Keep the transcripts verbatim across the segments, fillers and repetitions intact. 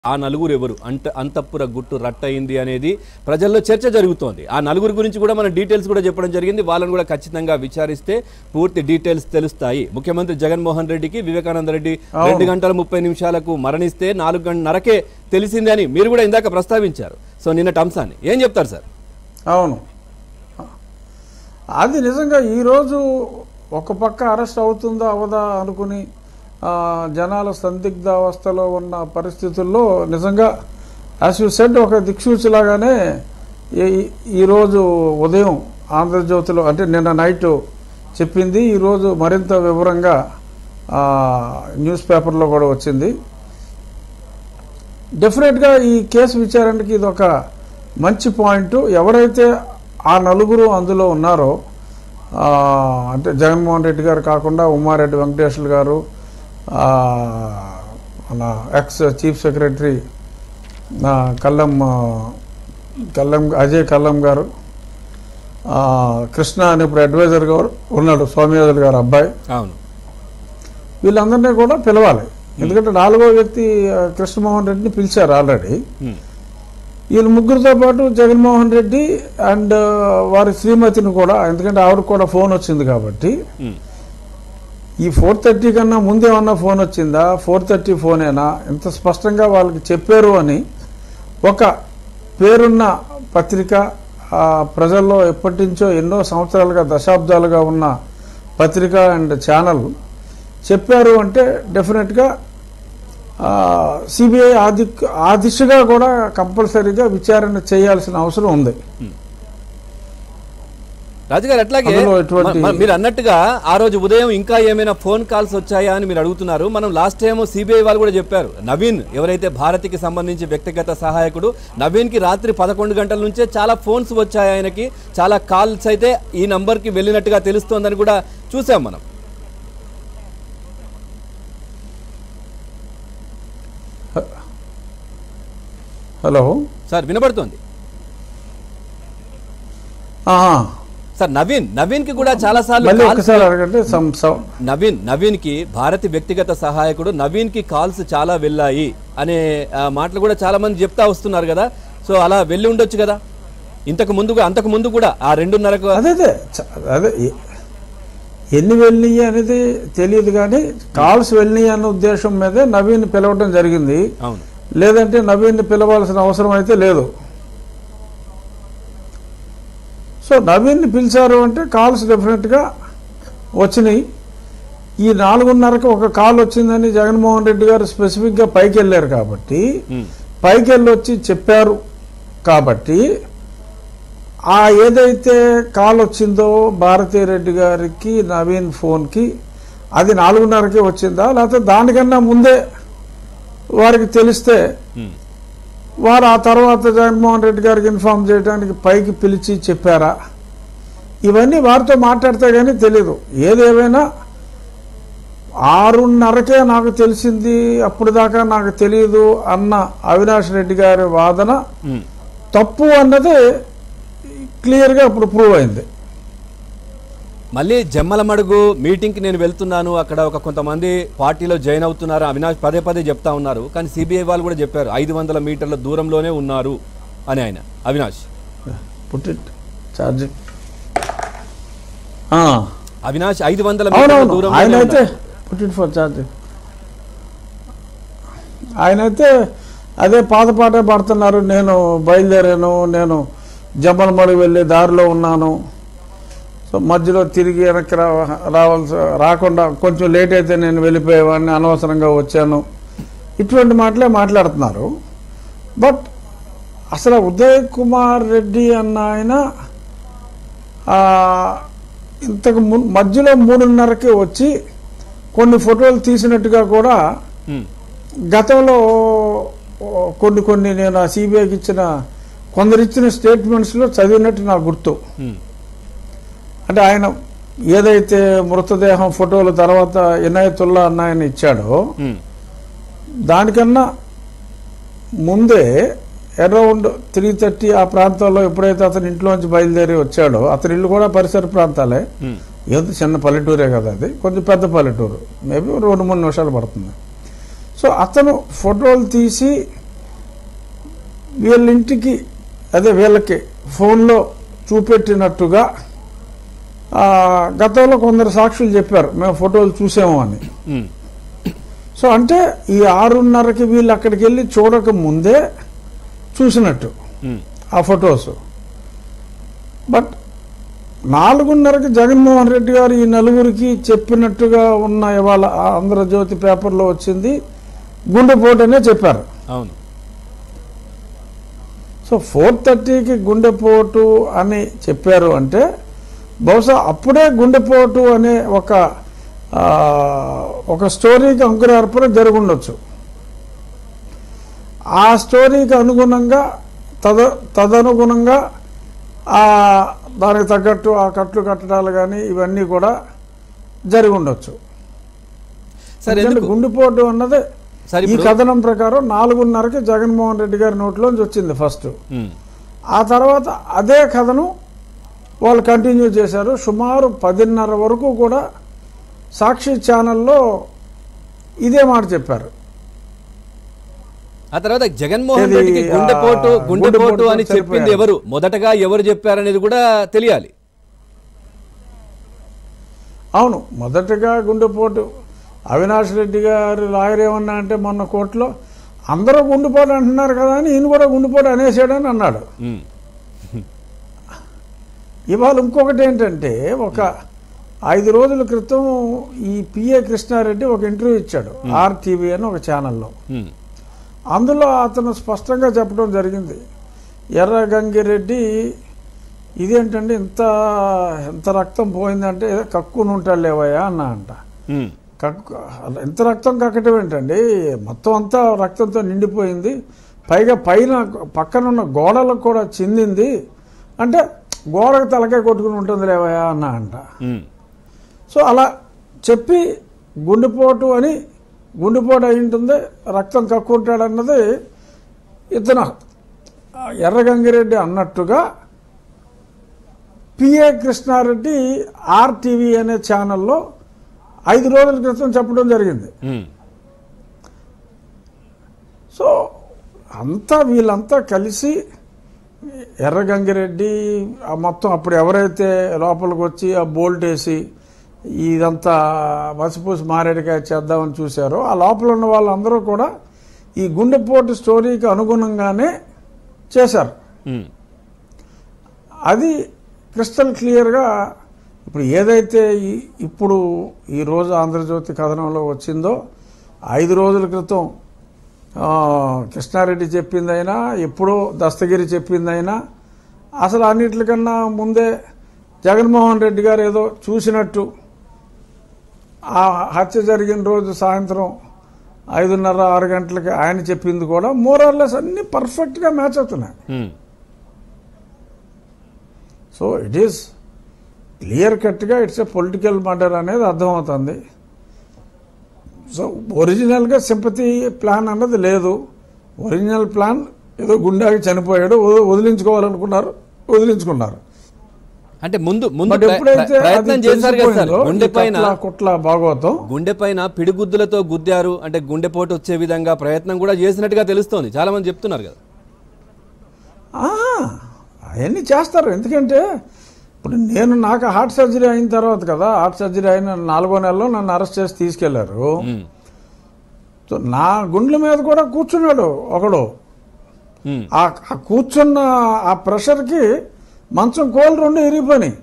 ఆ నలుగురు ఎవరు అంటే అంతఃపుర గుట్టు రట్టయింది అనేది ప్రజల్లో చర్చ జరుగుతోంది. ఆ నలుగురు గురించి కూడా మనం డీటెయిల్స్ కూడా చెప్పడం జరిగింది. వాళ్ళని కూడా ఖచ్చితంగా విచారిస్తే పూర్తి డీటెయిల్స్ తెలుస్తాయి. ముఖ్యమంత్రి జగన్మోహన్ రెడ్డికి వివేకానంద రెడ్డి రెండు గంటల ముప్పై నిమిషాలకు మరణిస్తే నాలుగు గంటన్నరకే తెలిసింది అని మీరు కూడా ఇందాక ప్రస్తావించారు. సో నిన్నటి అంశాన్ని ఏం చెప్తారు సార్? అవును, అది నిజంగా ఈరోజు ఒక పక్క అరెస్ట్ అవుతుందా అవదా అనుకుని జనాల సందిగ్ధావస్థలో ఉన్న పరిస్థితుల్లో నిజంగా యాజ్ యూ సెడ్ ఒక దిక్సూచిలాగానే ఈరోజు ఉదయం ఆంధ్రజ్యోతిలో అంటే నిన్న నైట్ చెప్పింది, ఈరోజు మరింత వివరంగా న్యూస్ పేపర్లో కూడా వచ్చింది. డెఫినెట్గా ఈ కేసు విచారణకి ఇది ఒక మంచి పాయింట్. ఎవరైతే ఆ నలుగురు అందులో ఉన్నారో అంటే జగన్మోహన్ రెడ్డి గారు కాకుండా ఉమ్మారెడ్డి వెంకటేశ్వర గారు, మన ex chief secretary Kallam Kallam Ajay Kallam గారు, కృష్ణ అని ఇప్పుడు అడ్వైజర్ గారు ఉన్నాడు సోమయాజులు గారు అబ్బాయి, అవును, వీళ్ళందరినీ కూడా పిలవాలి. ఎందుకంటే నాలుగో వ్యక్తి కృష్ణమోహన్ రెడ్డిని పిలిచారు ఆల్రెడీ. వీళ్ళు ముగ్గురితో పాటు జగన్మోహన్ రెడ్డి అండ్ వారి శ్రీమతిని కూడా, ఎందుకంటే ఆవిడకు కూడా ఫోన్ వచ్చింది కాబట్టి ఈ ఫోర్ థర్టీ కన్నా ముందేమన్నా ఫోన్ వచ్చిందా, ఫోర్ థర్టీ ఫోనేనా, ఇంత స్పష్టంగా వాళ్ళకి చెప్పారు అని ఒక పేరున్న పత్రిక, ప్రజల్లో ఎప్పటి నుంచో ఎన్నో సంవత్సరాలుగా దశాబ్దాలుగా ఉన్న పత్రిక అండ్ ఛానల్ చెప్పారు అంటే డెఫినెట్గా సిబిఐ ఆది ఆ దిశగా కూడా కంపల్సరీగా విచారణ చేయాల్సిన అవసరం ఉంది. రాజుగారు అట్లాగే మీరు అన్నట్టుగా ఆ రోజు ఉదయం ఇంకా ఏమైనా ఫోన్ కాల్స్ వచ్చాయా అని మీరు అడుగుతున్నారు. మనం లాస్ట్ టైం సిబిఐ వాళ్ళు కూడా చెప్పారు, నవీన్ ఎవరైతే భారతికి సంబంధించి వ్యక్తిగత సహాయకుడు నవీన్ కి రాత్రి పదకొండు గంటల నుంచే చాలా ఫోన్స్ వచ్చాయి, ఆయనకి చాలా కాల్స్ అయితే ఈ నంబర్ కి వెళ్ళినట్టుగా తెలుస్తోందని కూడా చూసాం మనం. హలో సార్, వినబడుతోంది సార్. నవీన్ నవీన్ కి కూడా చాలా సార్లు నవీన్ నవీన్ కి భారతి వ్యక్తిగత సహాయకుడు నవీన్ కి కాల్స్ చాలా వెళ్ళాయి అనే మాటలు కూడా చాలా మంది చెప్తా వస్తున్నారు కదా. సో అలా వెళ్ళి ఉండొచ్చు కదా ఇంతకు ముందు, అంతకు ముందు కూడా ఆ రెండున్నరకు. అదే అదే ఎన్ని వెళ్ళినాయి అనేది తెలియదు, కానీ కాల్స్ వెళ్ళినాయి అన్న ఉద్దేశం మీదే నవీన్ పిలవడం జరిగింది. అవును, లేదంటే నవీన్ పిలవాల్సిన అవసరం అయితే లేదు. సో నవీన్ని పిలిచారు అంటే కాల్స్ డెఫినెట్గా వచ్చినాయి. ఈ నాలుగున్నరకు ఒక కాల్ వచ్చిందని జగన్మోహన్ రెడ్డి గారు స్పెసిఫిక్గా పైకి వెళ్ళారు కాబట్టి, పైకి వెళ్ళి వచ్చి చెప్పారు కాబట్టి ఆ ఏదైతే కాల్ వచ్చిందో భారతీరెడ్డి గారికి నవీన్ ఫోన్కి, అది నాలుగున్నరకే వచ్చిందా లేకపోతే దానికన్నా ముందే వారికి తెలిస్తే వారు ఆ తర్వాత జగన్మోహన్ రెడ్డి గారికి ఇన్ఫార్మ్ చేయడానికి పైకి పిలిచి చెప్పారా, ఇవన్నీ వారితో మాట్లాడితే కానీ తెలీదు. ఏదేమైనా ఆరున్నరకే నాకు తెలిసింది, అప్పుడు దాకా నాకు తెలియదు అన్న అవినాష్ రెడ్డి గారి వాదన తప్పు అన్నది క్లియర్గా ఇప్పుడు ప్రూవ్ అయింది. మళ్ళీ జమ్మలమడుగు మీటింగ్కి నేను వెళ్తున్నాను, అక్కడ ఒక కొంతమంది పార్టీలో జాయిన్ అవుతున్నారు అవినాష్ పదే పదే చెప్తా ఉన్నారు. కానీ సిబిఐ వాళ్ళు కూడా చెప్పారు ఐదు వందల మీటర్ల దూరంలోనే ఉన్నారు అని ఆయన అవినాష్. అవినాష్ ఐదు వందల మీటర్ల దూరం ఆయనైతే అదే పాత పడుతున్నారు, నేను బయలుదేరాను, నేను జమ్మలమడుగు వెళ్ళే దారిలో ఉన్నాను, సో మధ్యలో తిరిగి వెనక్కి రా రావాల్సి రాకుండా కొంచెం లేట్ అయితే నేను వెళ్ళిపోయేవాడిని, అనవసరంగా వచ్చాను, ఇటువంటి మాటలే మాట్లాడుతున్నారు. బట్ అసలు ఉదయ్ కుమార్ రెడ్డి అన్న ఆయన ఇంతకు మధ్యలో మూడున్నరకి వచ్చి కొన్ని ఫోటోలు తీసినట్టుగా కూడా గతంలో కొన్ని కొన్ని నేను ఆ సిబిఐకి ఇచ్చిన కొందరు ఇచ్చిన స్టేట్మెంట్స్లో చదివినట్టు నాకు గుర్తు. అంటే ఆయన ఏదైతే మృతదేహం ఫోటోలు తర్వాత ఇనాయతుల్లా అన్న ఆయన ఇచ్చాడో దానికన్నా ముందే అరౌండ్ త్రీ థర్టీ ఆ ప్రాంతాల్లో ఎప్పుడైతే అతని ఇంట్లోంచి బయలుదేరి వచ్చాడో, అతని ఇల్లు కూడా పరిసర ప్రాంతాలే, ఏదో చిన్న పల్లెటూరే కదా అది, కొంచెం పెద్ద పల్లెటూరు, మేబీ రెండు మూడు నిమిషాలు పడుతుంది. సో అతను ఫోటోలు తీసి వీళ్ళ ఇంటికి అదే వీళ్ళకి ఫోన్లో చూపెట్టినట్టుగా గతంలో కొందరు సాక్షులు చెప్పారు, మేము ఫోటోలు చూసాము అని. సో అంటే ఈ ఆరున్నరకి వీళ్ళు అక్కడికి వెళ్ళి చూడక ముందే చూసినట్టు ఆ ఫొటోస్. బట్ నాలుగున్నరకి జగన్మోహన్ రెడ్డి గారు ఈ నలుగురికి చెప్పినట్టుగా ఉన్న ఇవాళ ఆంధ్రజ్యోతి పేపర్లో వచ్చింది గుండెపోటు అనే చెప్పారు. అవును. సో ఫోర్ థర్టీకి గుండెపోటు అని చెప్పారు అంటే బహుశా అప్పుడే గుండెపోటు అనే ఒక ఒక స్టోరీకి అంకురార్పణ జరుగుండొచ్చు. ఆ స్టోరీకి అనుగుణంగా తద తదనుగుణంగా ఆ దానికి తగ్గట్టు ఆ కట్లు కట్టడాలు కానీ ఇవన్నీ కూడా జరిగి ఉండొచ్చు. గుండెపోటు అన్నది ఈ కథనం ప్రకారం నాలుగున్నరకి జగన్మోహన్ రెడ్డి గారి నోట్లోంచి వచ్చింది ఫస్ట్. ఆ తర్వాత అదే కథను వాళ్ళు కంటిన్యూ చేశారు. సుమారు పదిన్నర వరకు కూడా సాక్షి ఛానల్లో ఇదే మాట చెప్పారు. ఆ తర్వాత జగన్మోహన్ రెడ్డికి గుండెపోటు గుండెపోటు అని చెప్పింది ఎవరు, మొదటగా ఎవరు చెప్పారనేది కూడా తెలియాలి. అవును, మొదటగా గుండెపోటు అవినాష్ రెడ్డి గారు లాయర్ ఏమన్నా అంటే మొన్న కోర్టులో అందరూ గుండెపోటు అంటున్నారు కదా అని ఈయన కూడా గుండెపోటు అనేసాడని అన్నాడు. ఇవాళ ఇంకొకటి ఏంటంటే ఒక ఐదు రోజుల క్రితం ఈ పిఏ కృష్ణారెడ్డి ఒక ఇంటర్వ్యూ ఇచ్చాడు ఆర్టీవీ అని ఒక ఛానల్లో. అందులో అతను స్పష్టంగా చెప్పడం జరిగింది, ఎర్రగంగిరెడ్డి ఇదేంటండి ఇంత ఎంత రక్తం పోయిందంటే ఏదో కక్కుని ఉంటాడు లేవయ్యా అన్నా అంట. కక్కు ఎంత రక్తం కక్కటం ఏంటండి, మొత్తం అంతా రక్తంతో నిండిపోయింది, పైగా పైన పక్కనున్న గోడలకు కూడా చిందింది అంటే గోడకు తలకాయ కొట్టుకుని ఉంటుంది లేవయ్యా అన్నా అంట. సో అలా చెప్పి గుండెపోటు అని గుండెపోటు అయి ఉంటుంది, రక్తం కక్కుంటాడన్నది ఇతను ఎర్రగంగిరెడ్డి అన్నట్టుగా పిఏ కృష్ణారెడ్డి ఆర్టీవీ అనే ఛానల్లో ఐదు రోజుల క్రితం చెప్పడం జరిగింది. సో అంతా వీళ్ళంతా కలిసి ఎర్రగంగిరెడ్డి మొత్తం అప్పుడు ఎవరైతే లోపలికి వచ్చి ఆ బోల్ట్ వేసి ఇదంతా మసిపూసి మారేడికాయ చేద్దామని చూశారో ఆ లోపల ఉన్న వాళ్ళందరూ కూడా ఈ గుండెపోటు స్టోరీకి అనుగుణంగానే చేశారు. అది క్రిస్టల్ క్లియర్గా ఇప్పుడు ఏదైతే ఇప్పుడు ఈరోజు ఆంధ్రజ్యోతి కథనంలో వచ్చిందో ఐదు రోజుల క్రితం కృష్ణారెడ్డి చెప్పిందైనా ఎప్పుడో దస్తగిరి చెప్పిందైనా అసలు అన్నిటికన్నా ముందే జగన్మోహన్ రెడ్డి గారు ఏదో చూసినట్టు ఆ హత్య జరిగిన రోజు సాయంత్రం ఐదున్నర ఆరు గంటలకి ఆయన చెప్పింది కూడా మోరార్లెస్ అన్ని పర్ఫెక్ట్గా మ్యాచ్ అవుతున్నాయి. సో ఇట్ ఈస్ క్లియర్ కట్గా ఇట్స్ ఎ పొలిటికల్ మర్డర్ అనేది అర్థమవుతుంది. సో ఒరిజినల్గా సింపతి ప్లాన్ అన్నది లేదు. ఒరిజినల్ ప్లాన్ ఏదో గుండాకి చనిపోయాడు, వదిలించుకోవాలనుకున్నారు, వదిలించుకున్నారు. అంటే ముందు ముందు ప్రయత్నం చేశారు కదా సార్, గుండె పైన కుట్ల భాగవతం గుండె పైన పిడిగుద్దులతో గుద్దారు అంటే గుండెపోటు వచ్చే విధంగా ప్రయత్నం కూడా చేసినట్టుగా తెలుస్తోంది, చాలా మంది చెప్తున్నారు కదా. అవన్నీ చేస్తారు, ఎందుకంటే ఇప్పుడు నేను నాకు హార్ట్ సర్జరీ అయిన తర్వాత కదా, హార్ట్ సర్జరీ అయిన నాలుగో నెలలో నన్ను అరెస్ట్ చేసి తీసుకెళ్లారు. సో నా గుండెల మీద కూడా కూర్చున్నాడు ఒకడు. ఆ కూర్చున్న ఆ ప్రెషర్కి మంచం కోళ్ళు రెండు ఇరిగిపోయినాయి.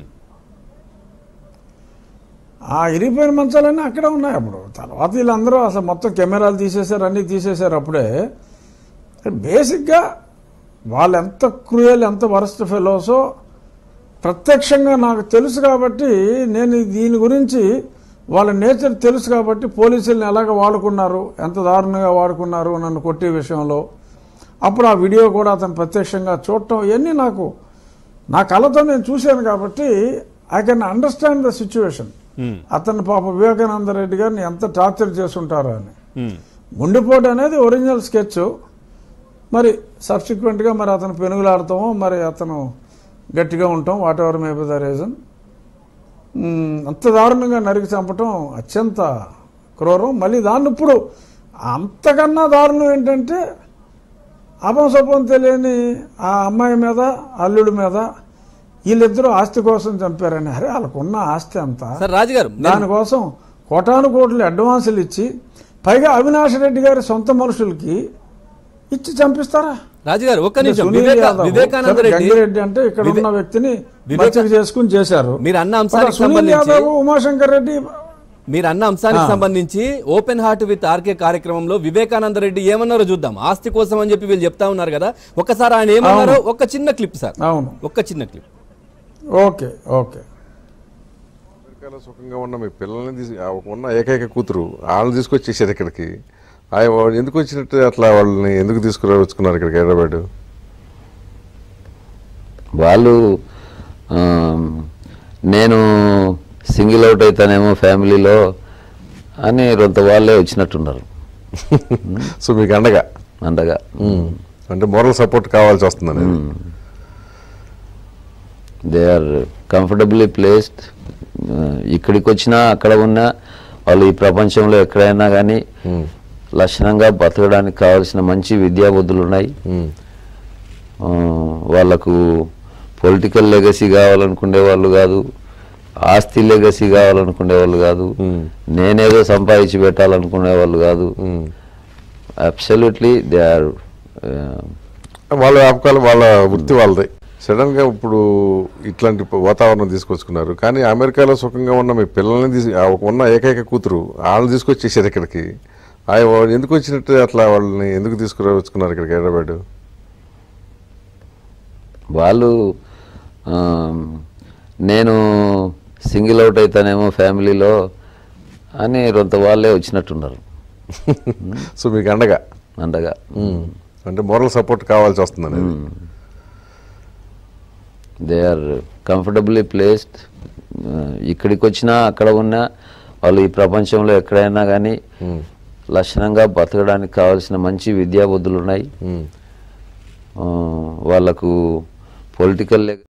ఆ ఇరిగిపోయిన మంచాలన్నీ అక్కడే ఉన్నాయి. అప్పుడు తర్వాత వీళ్ళందరూ అసలు మొత్తం కెమెరాలు తీసేశారు, అన్నీ తీసేశారు. అప్పుడే బేసిక్గా వాళ్ళు ఎంత క్రూయల్ ఎంత వరస్ట్ ఫెలోసో ప్రత్యక్షంగా నాకు తెలుసు కాబట్టి నేను దీని గురించి వాళ్ళ నేచర్ తెలుసు కాబట్టి పోలీసులను ఎలాగ వాడుకున్నారు, ఎంత దారుణంగా వాడుకున్నారు నన్ను కొట్టే విషయంలో. అప్పుడు ఆ వీడియో కూడా అతను ప్రత్యక్షంగా చూడటం ఇవన్నీ నాకు నా కళ్ళతో నేను చూశాను కాబట్టి I can understand the situation. అతను పాప వివేకానంద రెడ్డి గారిని ఎంత టార్చర్ చేస్తుంటారో అని. గుండెపోటు అనేది ఒరిజినల్ స్కెచ్, మరి సబ్సిక్వెంట్గా మరి అతను పెనుగులాడతామో మరి అతను గట్టిగా ఉంటాం, whatever may be the reason. అంత దారుణంగా నరికి చంపటం అత్యంత క్రూరం. మళ్ళీ దాన్ని ఇప్పుడు అంతకన్నా దారుణం ఏంటంటే అపంసపం తెలియని ఆ అమ్మాయి మీద అల్లుడి మీద వీళ్ళిద్దరూ ఆస్తి కోసం చంపారని. అరే వాళ్ళకున్న ఆస్తి అంతా సార్ రాజుగారు దానికోసం కోటాను కోట్లు అడ్వాన్సులు ఇచ్చి పైగా అవినాష్ రెడ్డి గారి సొంత మనుషులకి ఇచ్చి చంపిస్తారా? రాజుగారు ఒక్క నిమిషం. సునీల్ వివేకా- యాదవ్, వివేకానంద రెడ్డి గంగిరెడ్డి అంటే ఇక్కడ ఉన్న వ్యక్తిని బచ్చకి చేసుకుని చేశారు. మీరు అన్న అంశానికి సునీల్ సంబంధించి యాదవ్, ఉమాశంకర్ రెడ్డి మీరు అన్న అంశానికి సంబంధించి ఓపెన్ హార్ట్ విత్ ఆర్కే కార్యక్రమంలో వివేకానంద రెడ్డి ఏమన్నారో చూద్దాం. ఆస్తి కోసం అని చెప్పి వీళ్ళు చెప్తా ఉన్నారు కదా, ఒక్కసారి ఆయన ఏమన్నారో ఒక చిన్న క్లిప్ సార్. అవును, ఒక్క చిన్న క్లిప్. Okay okay. అమెరికాలో సుఖంగా ఉన్న మీ పిల్లల్ని తీసి ఆ ఉన్న ఏకైక కూతురు వాళ్ళని తీసుకొచ్చేసారు ఇక్కడికి. ఆయన వాళ్ళు ఎందుకు వచ్చినట్టు అట్లా వాళ్ళని ఎందుకు తీసుకురావచ్చుకున్నారు ఇక్కడికి హైదరాబాద్? వాళ్ళు ఆ, నేను సింగిల్ అవుట్ అవుతానేమో ఫ్యామిలీలో అని రొంత వాళ్ళే వచ్చినట్టున్నారు. సో మీకు అండగా అండగా అంటే మోరల్ సపోర్ట్ కావాల్సి వస్తుందని. They are comfortably placed. ఇక్కడికి వచ్చినా అక్కడ ఉన్నా వాళ్ళు ఈ ప్రపంచంలో ఎక్కడైనా కానీ లక్షణంగా బతకడానికి కావాల్సిన మంచి విద్యాబుద్ధులు ఉన్నాయి. ఆ, వాళ్ళకు పొలిటికల్ లెగసీ కావాలనుకునే వాళ్ళు కాదు, ఆస్తి లెగసీ కావాలనుకునే వాళ్ళు కాదు, నేనేదో సంపాదించి పెట్టాలనుకునే వాళ్ళు కాదు. అబ్సల్యూట్లీ దే ఆర్ వాళ్ళ వ్యాపకాలు వాళ్ళ వృత్తి వాళ్ళది. సడన్ గా ఇప్పుడు ఇట్లాంటి వాతావరణం తీసుకొచ్చుకున్నారు. కానీ అమెరికాలో సుఖంగా ఉన్న మీ పిల్లల్ని తీసి ఆ ఉన్న ఏకైక కూతురు వాళ్ళని తీసుకొచ్చేసారు ఇక్కడికి. ఆయన వాళ్ళు ఎందుకు వచ్చినట్టు అట్లా వాళ్ళని ఎందుకు తీసుకురావచ్చుకున్నారు ఇక్కడికి హైదరాబాద్? వాళ్ళు ఆ, నేను సింగిల్ అవుట్ అవుతానేమో ఫ్యామిలీలో అని రొంత వాళ్ళే వచ్చినట్టున్నారు. సో మీకు అండగా అండగా అంటే మోరల్ సపోర్ట్ కావాల్సి వస్తుందని. They are comfortably placed. ఇక్కడికి వచ్చినా అక్కడ ఉన్నా వాళ్ళు ఈ ప్రపంచంలో ఎక్కడైనా కానీ లక్షణంగా బతకడానికి కావాల్సిన మంచి విద్యాబుద్ధులు ఉన్నాయి. ఆ, వాళ్ళకు పొలిటికల్